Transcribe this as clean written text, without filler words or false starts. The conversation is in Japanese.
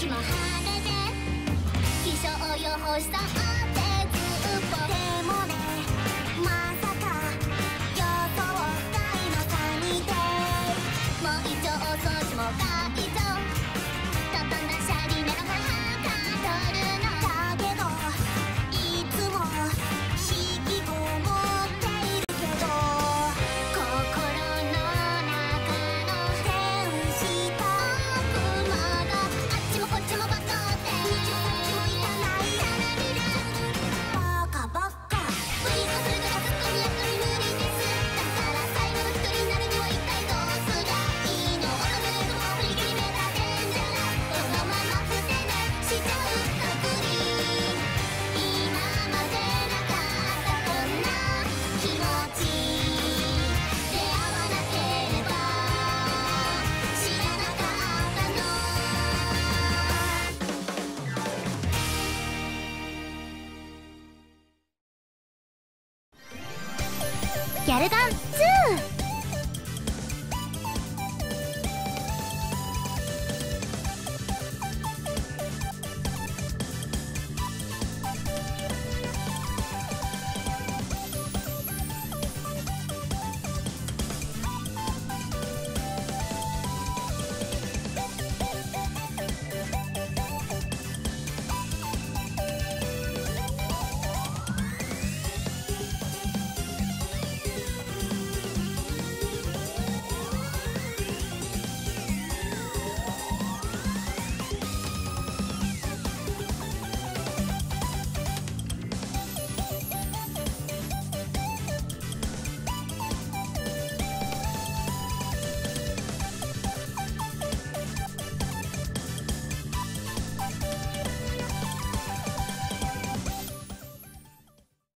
日も晴れで気象予報士さんってずっとでもね、まさか予想外のサニーデイ、もう一応お掃除も解除、畳んだシャリネの母が取るのだけど、いつも引きこもっているけど、心の中の天使と悪魔があっちもこっちもバカって日もさっちもいかないたらりらバカバカウイルスするからツッコミやっぱり無理です。だから最後の一人になるには一体どうすりゃいいの。乙女のも振り切り目が全然このままふて寝しちゃうたくり、今までなかったこんな気持ち、出会わなければ知らなかったの。ギャルガン2